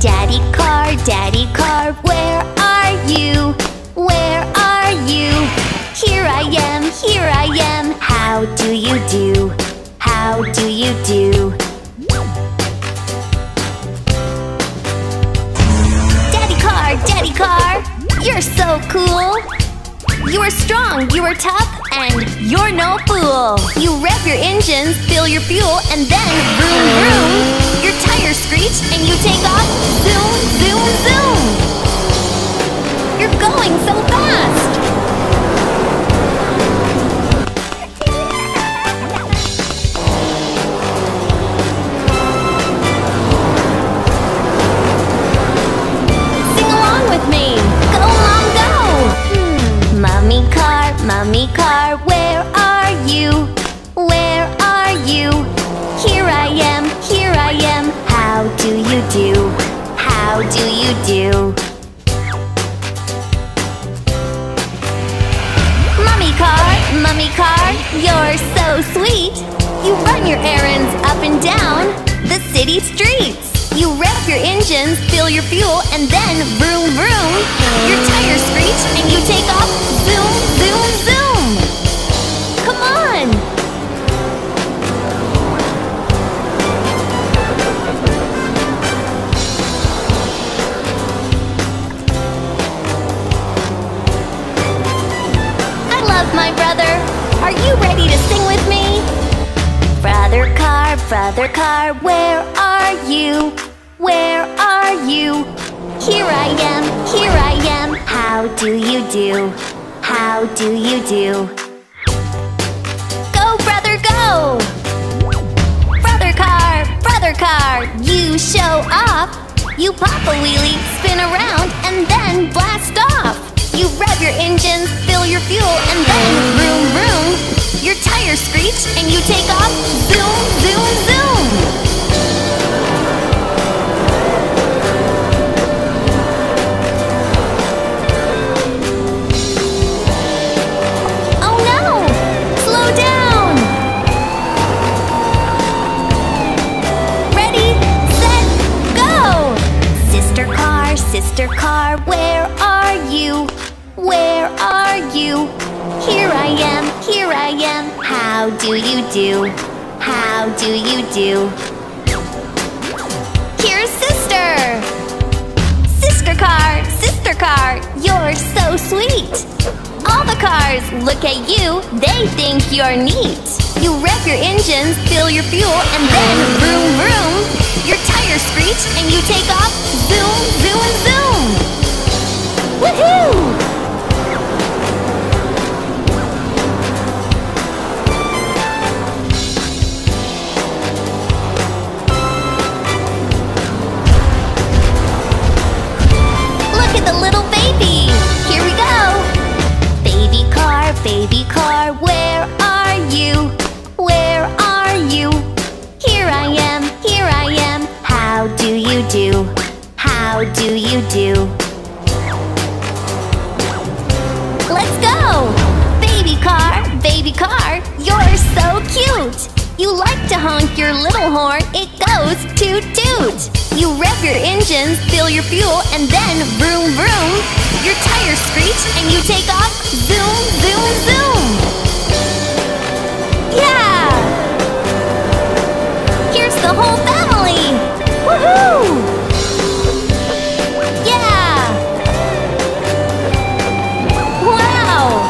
Daddy car, where are you? Where are you? Here I am, how do you do? How do you do? Daddy car, you're so cool! You are strong, you are tough, and you're no fool! You rev your engines, fill your fuel, and then vroom vroom! Your tires screech and you take off, zoom, zoom, zoom! You're going so fast! Mommy car, where are you? Where are you? Here I am, how do you do? How do you do? Mommy car, you're so sweet. You run your errands up and down the city streets. You rev your engines, fill your fuel, and then vroom vroom! Your tires screech and you take off, zoom, zoom, zoom! Come on! I love my brother. Are you ready to sing with me? Brother car, where are you? Where are you? Here I am, how do you do? How do you do? Go, brother, go! Brother car, you show off! You pop a wheelie, spin around, and then blast off! You rev your engines, fill your fuel, and then vroom vroom! Your tires screech and you take off, zoom, zoom, zoom! Oh no! Slow down! Ready, set, go! Sister car, where are you? Where are you? Here I am, how do you do? How do you do? Here's sister! Sister car, you're so sweet! All the cars look at you, they think you're neat! You rev your engines, fill your fuel, and then vroom vroom! Your tires screech and you take off, zoom, zoom, zoom! Woohoo! Baby car, where are you? Where are you? Here I am, how do you do? How do you do? Let's go! Baby car, you're so cute! You like to honk your little horn, it goes toot toot! You rev your engines, fill your fuel, and then vroom vroom! Your tires screech and you take off, zoom, zoom, zoom! Yeah! Here's the whole family! Woohoo! Yeah! Wow!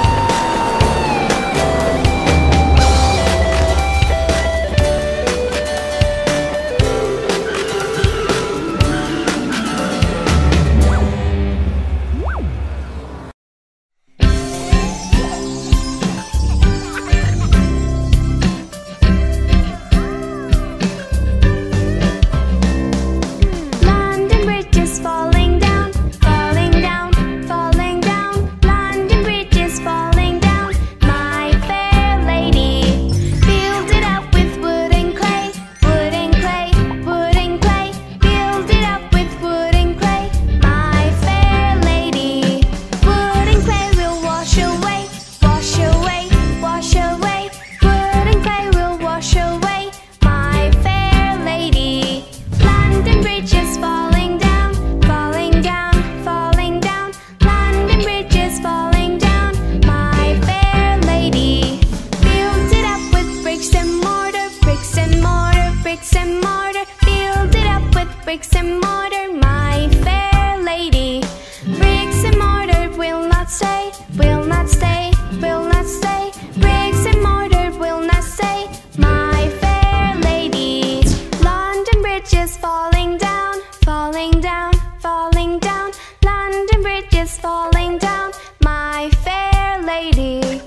bricks and mortar, my fair lady. Bricks and mortar will not stay, will not stay, will not stay. Bricks and mortar will not stay, my fair lady. London Bridge is falling down, falling down, falling down. London Bridge is falling down, my fair lady.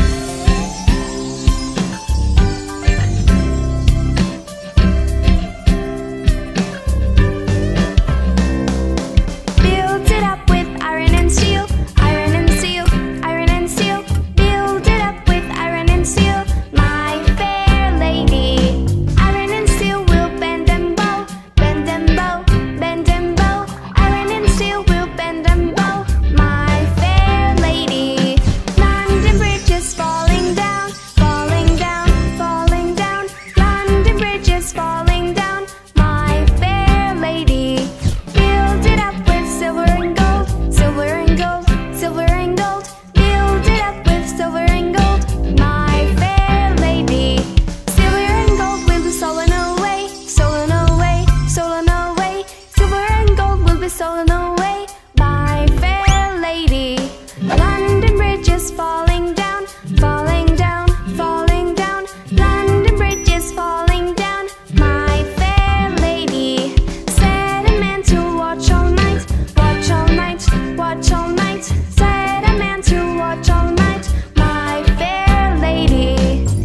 Build it up with iron and steel, iron and steel, iron and steel. Build it up with iron and steel, my fair lady. Iron and steel will bend and bow, bend and bow, bend and bow. Iron and steel will bend and bow, my fair lady. London Bridge is falling down, falling down, falling down. London Bridge is falling down, my fair lady. Build it up with silver and gold, silver and gold, silver and gold. Build it up with silver and gold, my fair lady. Silver and gold will be stolen away, stolen away, stolen away. Silver and gold will be stolen away, my fair lady. London Bridge is falling down, falling down, falling down. London Bridge is falling down, my fair lady. Set a man to watch all night, watch all night, watch all night. Set a man to watch all night, my fair lady.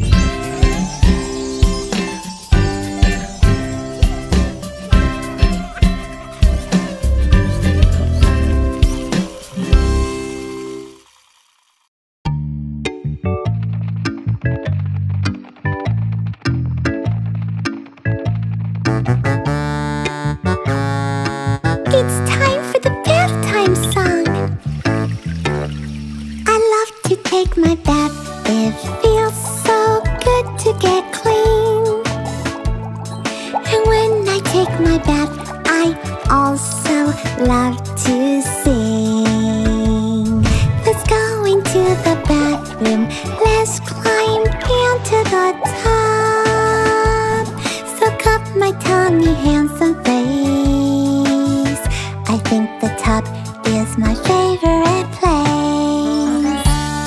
It's time for the bath time song. I love to take my bath. It feels so good to get clean. And when I take my bath, I also love to sing. Let's go into the bathroom. Let's climb into the tub. Soak up my tummy, hands and face. I think the tub is my favorite place.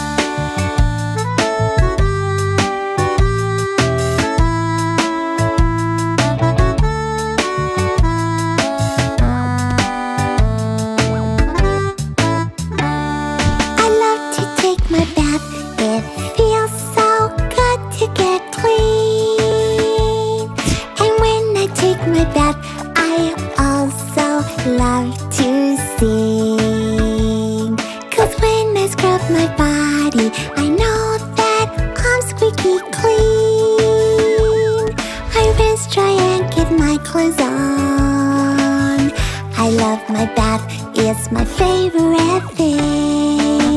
I love to take my bath. It feels so good to get clean. And when I take my bath, I also love to sing. 'Cause when I scrub my body, I know that I'm squeaky clean. I rinse, dry and get my clothes on. I love my bath, it's my favorite thing.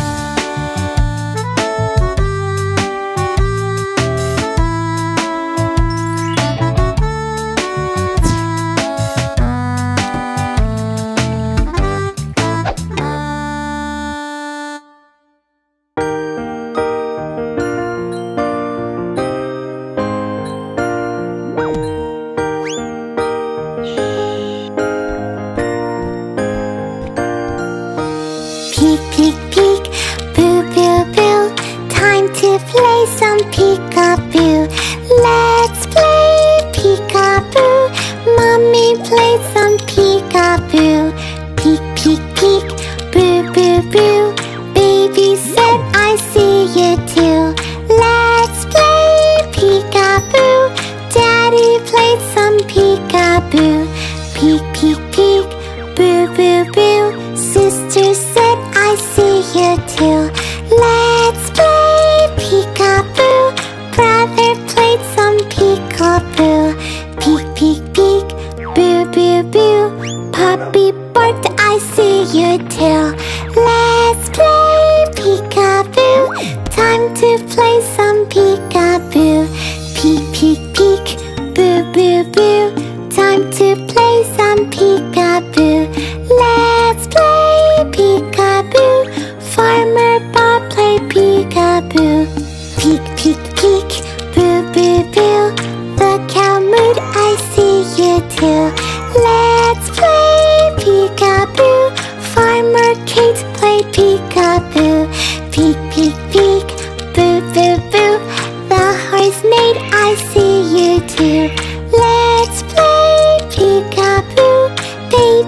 Peek, peek, peek, boo, boo, boo. Time to play some peekaboo. Let's play peekaboo. Mommy played some peekaboo. Peek, peek, peek, boo, boo, boo. Baby said I see you too. Let's play peekaboo. Daddy played some peekaboo. Peek, peek, peek, boo, boo, boo. Sister said I see you too. Let's play peekaboo. Brother played some peekaboo. Peek, peek, peek, boo, boo, boo. Puppy barked, I see you too. Let's play peekaboo. Time to play some peekaboo. Peek, peek, peek, boo, boo, boo. Time to play some peekaboo. Let's play peekaboo. Farmer Bob play peekaboo. Peek, peek, peek, boo, boo, boo. The cow mooed, I see you too. Let's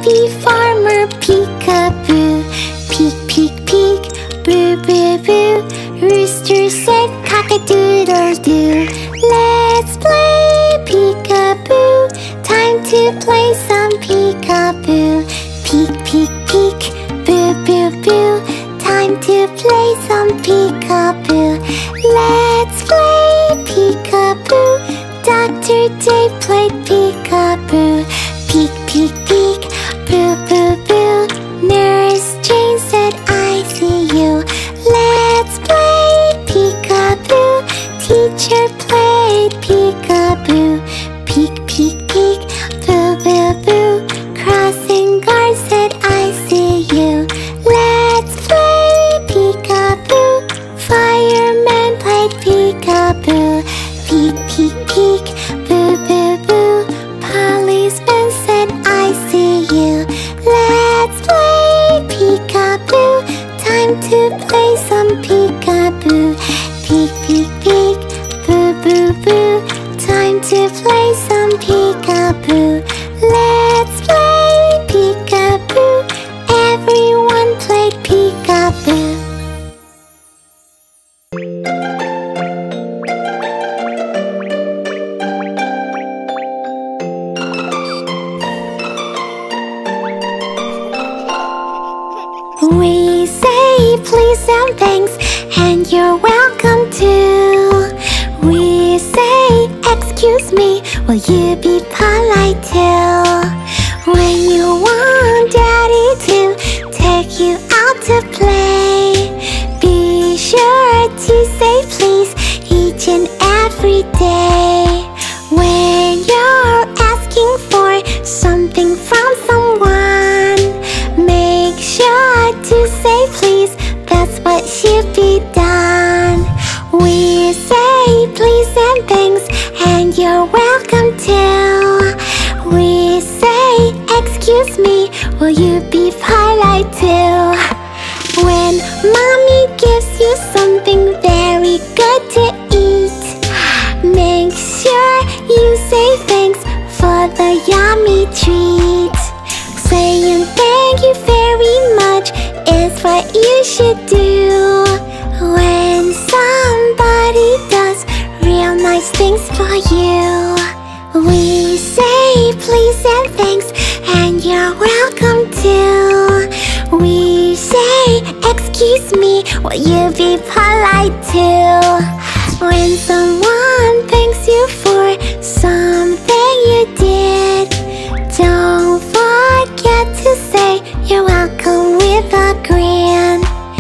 happy farmer peek-a-boo. Peek, peek, peek, boo, boo, boo. Rooster said cock-a-doodle-doo. Let's play peek-a-boo. Time to play some peek-a-boo. Peek, peek, peek, boo, boo, boo. Time to play some peek-a-boo. Let's play peek-a-boo. Dr. J played peek-a-boo. Peek, peek, peek, boo, boo, boo. Nurse Jane said, I see you. Let's play peek-a-boo. Teacher played peek-a-boo. Peek, peek, peek, boo, boo, boo. Crossing guard said, I see you. Let's play peek-a-boo. Fireman played peek-a-boo. Peek, peek, peek, boo, boo, boo. Policeman said, I see you. Let's play peek-a-boo. Time to play some peek-a-boo. Peek, peek, peek, boo, boo, boo. Time to play some peek-a-boo. Let's play peek-a-boo. Everyone played peek-a-boo. We say please and thanks, and you're welcome too. We say excuse me, will you be polite too? When you want daddy to take you out to play, be sure to say please each and every day. When you're asking for something from someone, make sure to say please, that's what should be done. We say please and thanks, and you're welcome too. We say excuse me, will you be polite too? When mommy gives you something very good to eat, make sure you say thanks for the yummy treat. Saying thank you very much is what you should do when somebody does real nice things for you. We say please and thanks, and you're welcome too. We say excuse me, will you be polite too? When someone thanks you for something you did, don't forget to say you're welcome with a grin.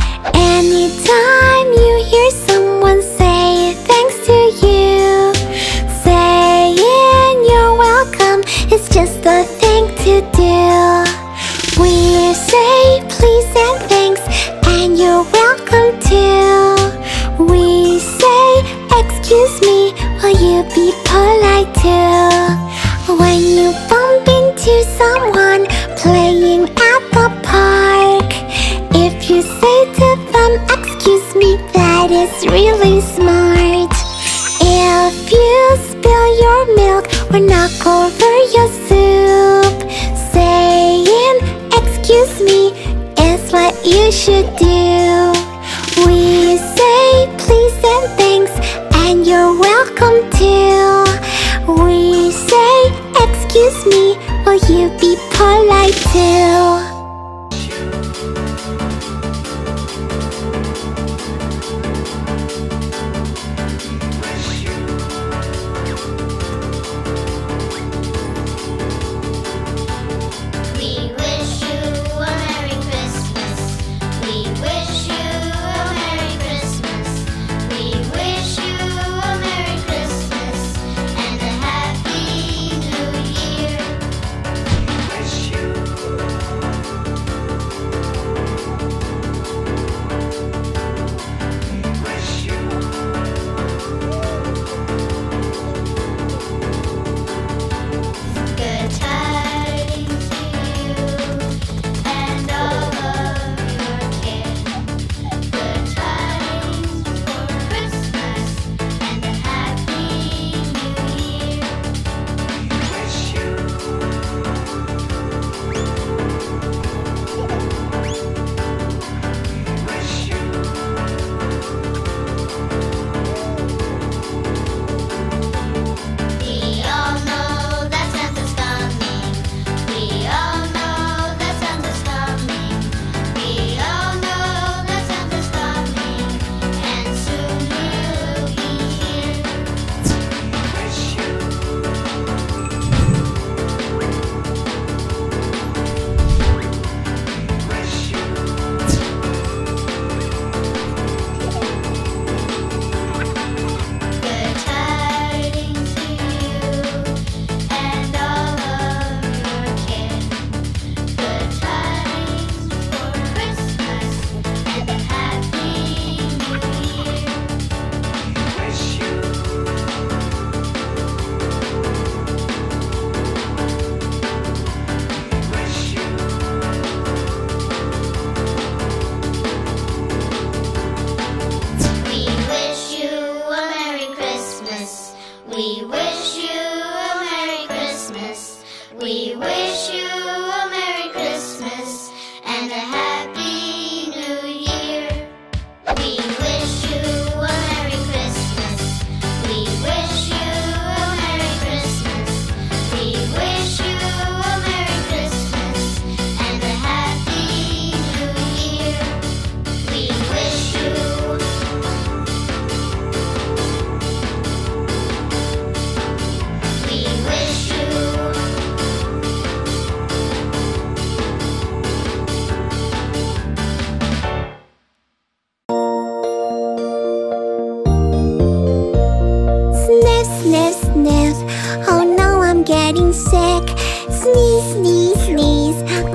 Anytime you hear someone say thanks to you, saying you're welcome is just the thing to do. We say please and thanks, and you're welcome too. We say excuse me, will you be polite too? When you bump into someone playing at the park, if you say to them excuse me, that is really smart. If you spill your milk or knock over your soup, saying excuse me is what you should do. We say please and thanks, and you're welcome too. We say excuse me, will you be polite too?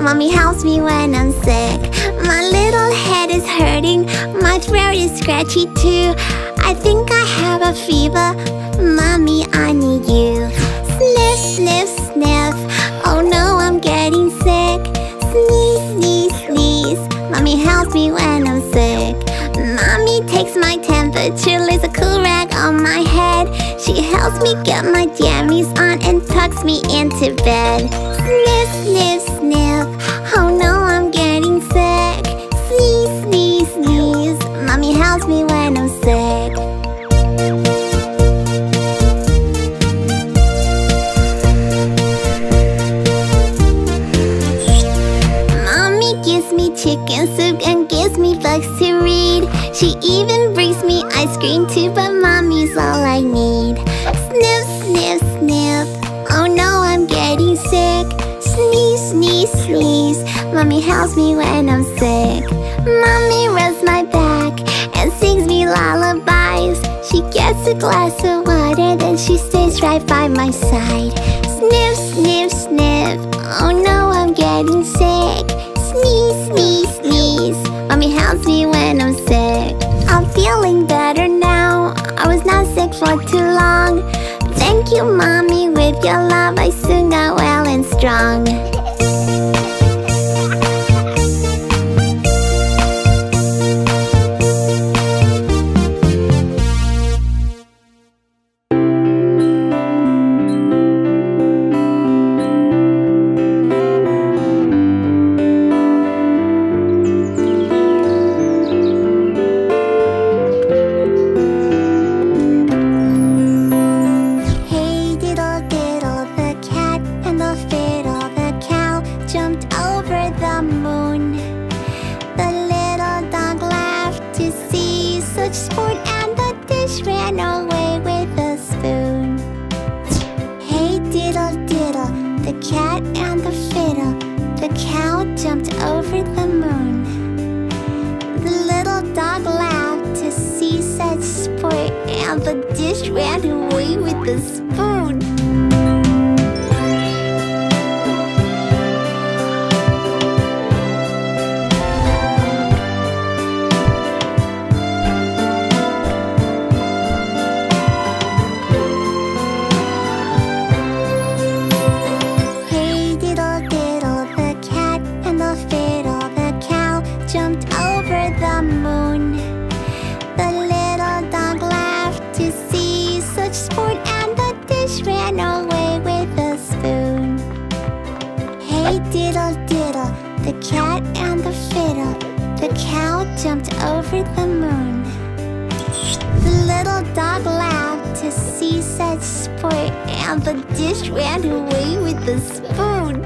Mommy helps me when I'm sick. My little head is hurting, my throat is scratchy too. I think I have a fever, Mommy, I need you. Sniff, sniff, sniff, oh no, I'm getting sick. Sneeze, sneeze, sneeze, Mommy helps me when I'm sick. Mommy takes my temperature, lays a cool rag on my head. She helps me get my jammies on and tucks me into bed. Sniff, sniff, sniff, oh no, I'm getting sick. Sneeze, sneeze, sneeze, Mommy helps me when I'm sick. Mommy gives me chicken soup and gives me books to read. She even brings me ice cream too, but Mommy's all I need. Sniff, sniff, sniff, oh no, I'm getting sick. Sneeze, sneeze, sneeze, Mommy helps me when I'm sick. Mommy rubs my back and sings me lullabies. She gets a glass of water, then she stays right by my side. Sniff, sniff, sniff, oh no, I'm getting sick. Sneeze, sneeze, sneeze, Mommy helps me when I'm sick. I'm feeling better now, I was not sick for too long. Thank you, Mommy, with your love I soon got well and strong. Sport and the dish ran away with a spoon. Hey diddle diddle, the cat and the fiddle, the cow jumped over the moon. The little dog laughed to see such sport, and the dish ran away with the spoon. Sport and the dish ran away with a spoon. Hey diddle diddle, the cat and the fiddle, the cow jumped over the moon. The little dog laughed to see such sport, and the dish ran away with the spoon.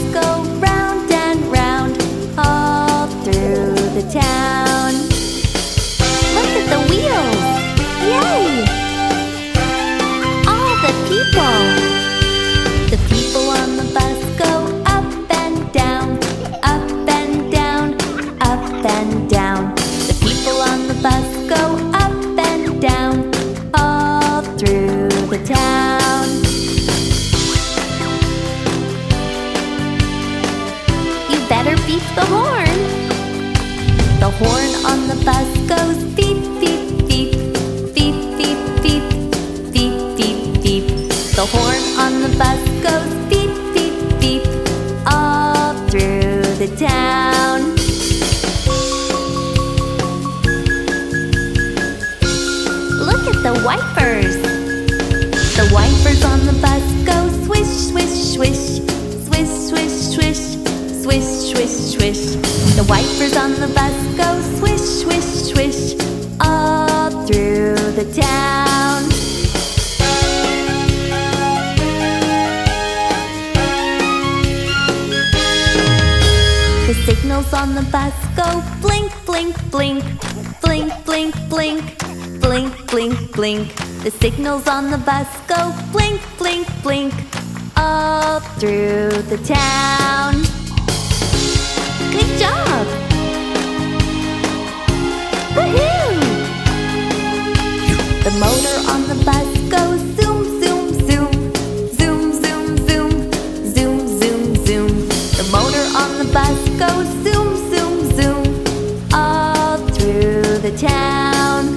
go round and round all through the town. Look at the wheels! Yay! All the people! The people on the bus go up and down, up and down, up and down. The people on the bus go up and down all through the town. You better beep the horn. The horn on the bus goes beep, beep, beep, beep, beep, beep, beep, beep, beep. The horn on the bus goes beep, beep, beep, all through the town. Look at the wipers. The wipers on the bus go swish, swish, swish, swish, swish, swish, swish, swish, swish. The wipers on the bus go swish, swish, swish, all through the town. The signals on the bus go blink, blink, blink, blink, blink, blink, blink, blink, blink. The signals on the bus go blink, blink, blink, all through the town. Good job! Woohoo! The motor on the bus goes zoom, zoom, zoom, zoom, zoom, zoom, zoom, zoom, zoom. The motor on the bus goes zoom, zoom, zoom, all through the town.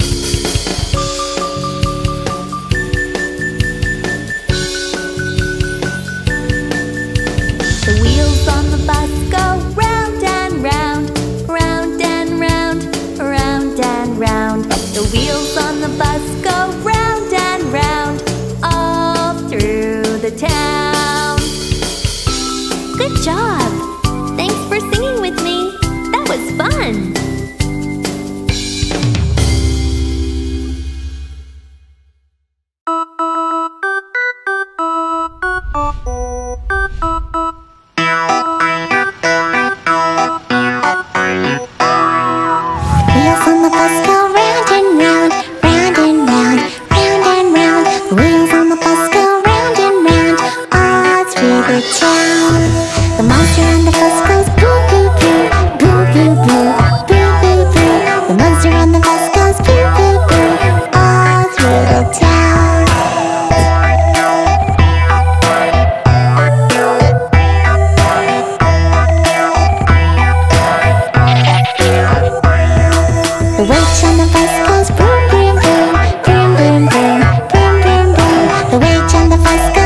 The wheels on the bus go round and round, round and round, round and round. The wheels on the bus go round and round, all through the town. Good job! Thanks for singing with me. That was fun! Wheels on the bus go round and round, round and round, round and round. The wheels on the bus go round and round, all through the town. The monster on the bus goes boo boo boo, boo boo boo, boo boo boo. The monster on the bus goes boo boo boo, all through the town. The witch on the bus goes boom boom boom, boom boom boom, boom boom boom. The witch on the bus goes